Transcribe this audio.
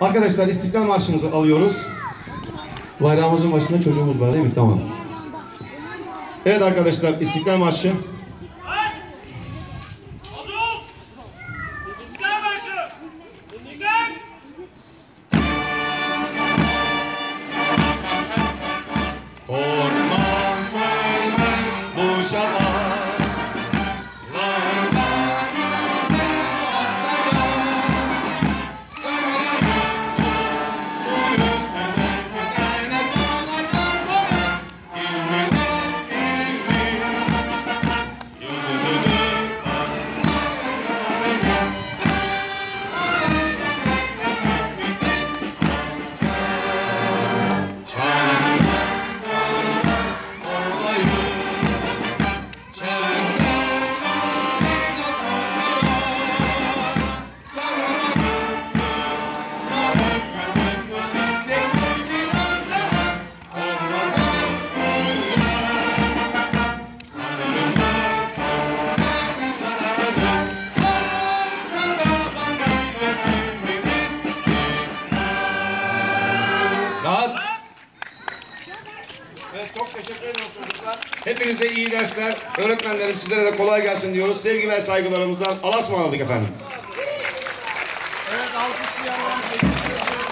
Arkadaşlar İstiklal Marşımızı alıyoruz. Bayrağımızın başında çocuğumuz var değil mi? Tamam. Evet arkadaşlar, İstiklal Marşı. Orman sönmez bu şafak. Evet, çok teşekkür ediyoruz çocuklar. Hepinize iyi dersler. Öğretmenlerim sizlere de kolay gelsin diyoruz. Sevgi ve saygılarımızdan Allah'a ısmarladık efendim. Evet, alkışlayalım.